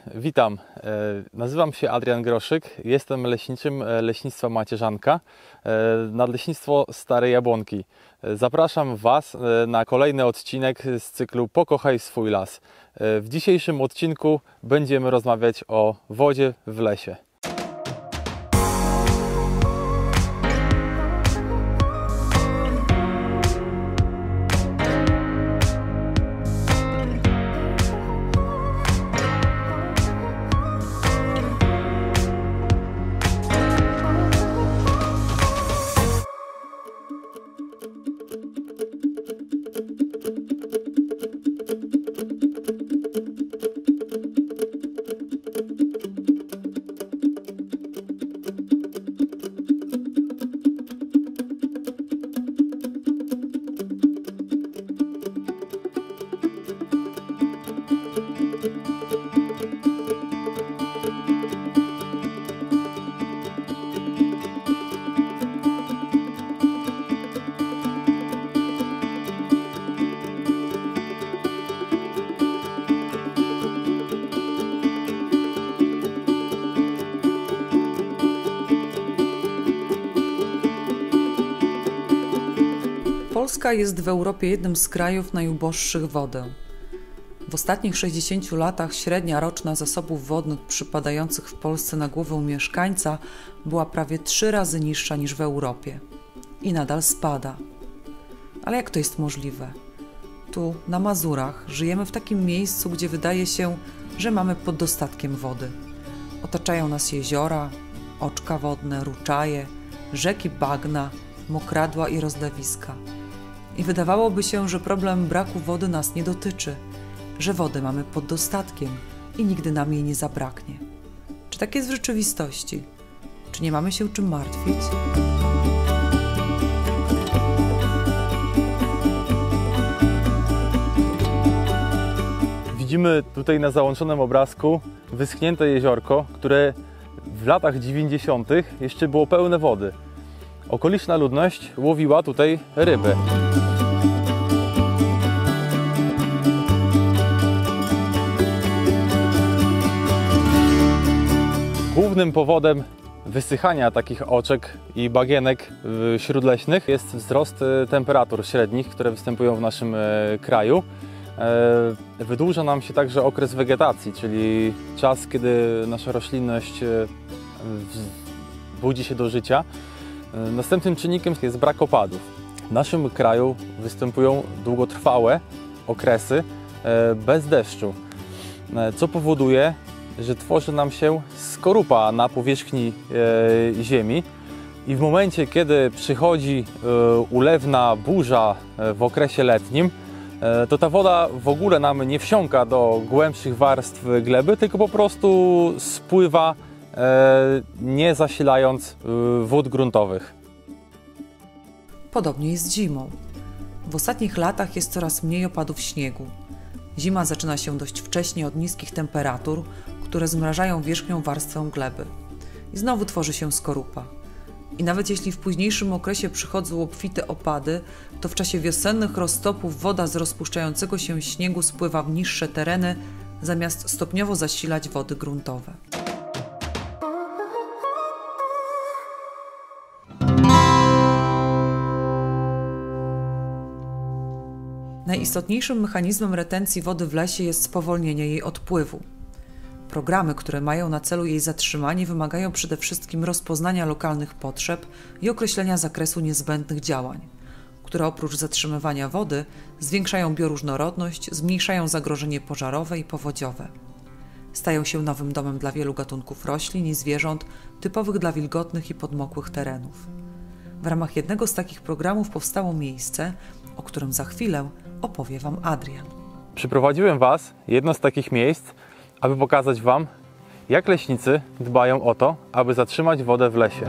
witam. Nazywam się Adrian Groszyk, jestem leśniczym Leśnictwa Macierzanka, Nadleśnictwo Stare Jabłonki. Zapraszam Was na kolejny odcinek z cyklu Pokochaj swój las. W dzisiejszym odcinku będziemy rozmawiać o wodzie w lesie. Polska jest w Europie jednym z krajów najuboższych w wodę. W ostatnich 60 latach średnia roczna zasobów wodnych przypadających w Polsce na głowę mieszkańca była prawie 3 razy niższa niż w Europie. I nadal spada. Ale jak to jest możliwe? Tu, na Mazurach, żyjemy w takim miejscu, gdzie wydaje się, że mamy pod dostatkiem wody. Otaczają nas jeziora, oczka wodne, ruczaje, rzeki bagna, mokradła i rozlewiska. I wydawałoby się, że problem braku wody nas nie dotyczy, że wody mamy pod dostatkiem i nigdy nam jej nie zabraknie. Czy tak jest w rzeczywistości? Czy nie mamy się czym martwić? Widzimy tutaj na załączonym obrazku wyschnięte jeziorko, które w latach 90. jeszcze było pełne wody. Okoliczna ludność łowiła tutaj ryby. Głównym powodem wysychania takich oczek i bagienek śródleśnych jest wzrost temperatur średnich, które występują w naszym kraju. Wydłuża nam się także okres wegetacji, czyli czas, kiedy nasza roślinność budzi się do życia. Następnym czynnikiem jest brak opadów. W naszym kraju występują długotrwałe okresy bez deszczu, co powoduje, że tworzy nam się skorupa na powierzchni ziemi i w momencie, kiedy przychodzi ulewna burza w okresie letnim, to ta woda w ogóle nam nie wsiąka do głębszych warstw gleby, tylko po prostu spływa, nie zasilając wód gruntowych. Podobnie jest zimą. W ostatnich latach jest coraz mniej opadów śniegu. Zima zaczyna się dość wcześnie od niskich temperatur, które zmrażają wierzchnią warstwę gleby. I znowu tworzy się skorupa. I nawet jeśli w późniejszym okresie przychodzą obfite opady, to w czasie wiosennych roztopów woda z rozpuszczającego się śniegu spływa w niższe tereny, zamiast stopniowo zasilać wody gruntowe. Najistotniejszym mechanizmem retencji wody w lesie jest spowolnienie jej odpływu. Programy, które mają na celu jej zatrzymanie, wymagają przede wszystkim rozpoznania lokalnych potrzeb i określenia zakresu niezbędnych działań, które oprócz zatrzymywania wody zwiększają bioróżnorodność, zmniejszają zagrożenie pożarowe i powodziowe. Stają się nowym domem dla wielu gatunków roślin i zwierząt typowych dla wilgotnych i podmokłych terenów. W ramach jednego z takich programów powstało miejsce, o którym za chwilę opowie Wam Adrian. Przyprowadziłem Was jedno z takich miejsc, aby pokazać Wam, jak leśnicy dbają o to, aby zatrzymać wodę w lesie.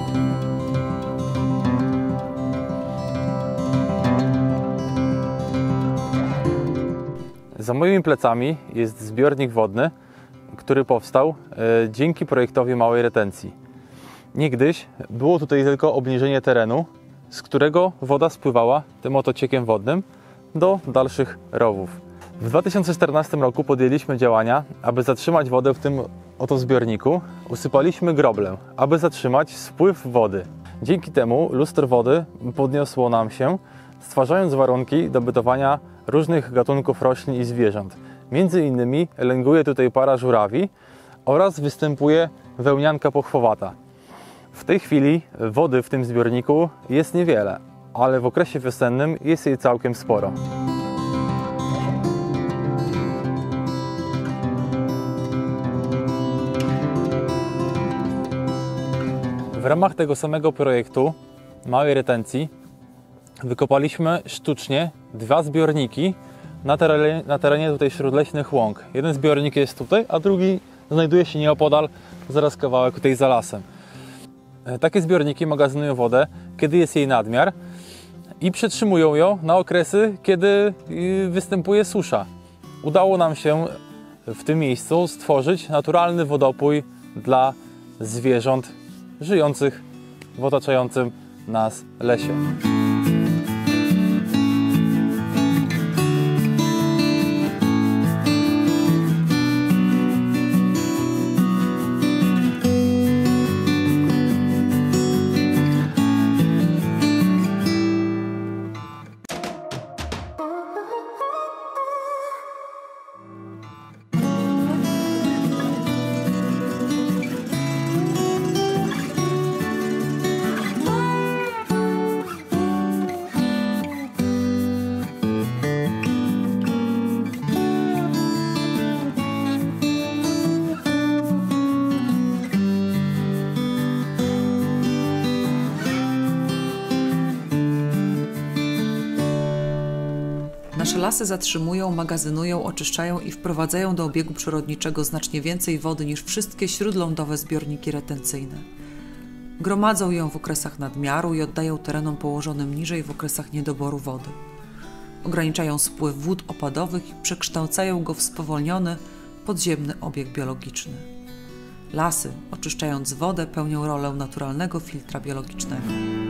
Za moimi plecami jest zbiornik wodny, który powstał dzięki projektowi małej retencji. Niegdyś było tutaj tylko obniżenie terenu, z którego woda spływała tym oto ciekiem wodnym do dalszych rowów. W 2014 roku podjęliśmy działania, aby zatrzymać wodę w tym oto zbiorniku. Usypaliśmy groblę, aby zatrzymać spływ wody. Dzięki temu lustro wody podniosło nam się, stwarzając warunki do bytowania różnych gatunków roślin i zwierząt. Między innymi lęguje tutaj para żurawi oraz występuje wełnianka pochwowata. W tej chwili wody w tym zbiorniku jest niewiele, ale w okresie wiosennym jest jej całkiem sporo. W ramach tego samego projektu małej retencji wykopaliśmy sztucznie 2 zbiorniki na terenie tutaj śródleśnych łąk. Jeden zbiornik jest tutaj, a drugi znajduje się nieopodal, zaraz kawałek tutaj za lasem. Takie zbiorniki magazynują wodę, kiedy jest jej nadmiar i przetrzymują ją na okresy, kiedy występuje susza. Udało nam się w tym miejscu stworzyć naturalny wodopój dla zwierząt żyjących w otaczającym nas lesie. Nasze lasy zatrzymują, magazynują, oczyszczają i wprowadzają do obiegu przyrodniczego znacznie więcej wody niż wszystkie śródlądowe zbiorniki retencyjne. Gromadzą ją w okresach nadmiaru i oddają terenom położonym niżej w okresach niedoboru wody. Ograniczają spływ wód opadowych i przekształcają go w spowolniony, podziemny obieg biologiczny. Lasy, oczyszczając wodę, pełnią rolę naturalnego filtra biologicznego.